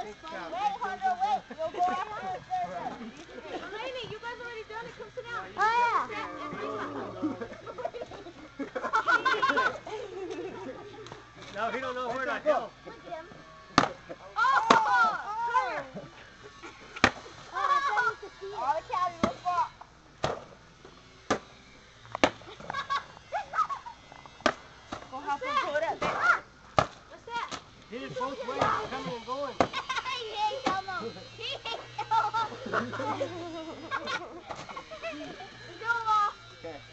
Hunter, wait. You'll go after the third one. Rainy, you guys already done it. Come sit down. Oh, yeah. Now he don't know where to go. Look at him. Oh! Oh, the cabby will fall. Go help him pull it up there. What's that? Hit it both ways, coming and going. He ain't Elmo. He ain't Elmo. Go, Okay.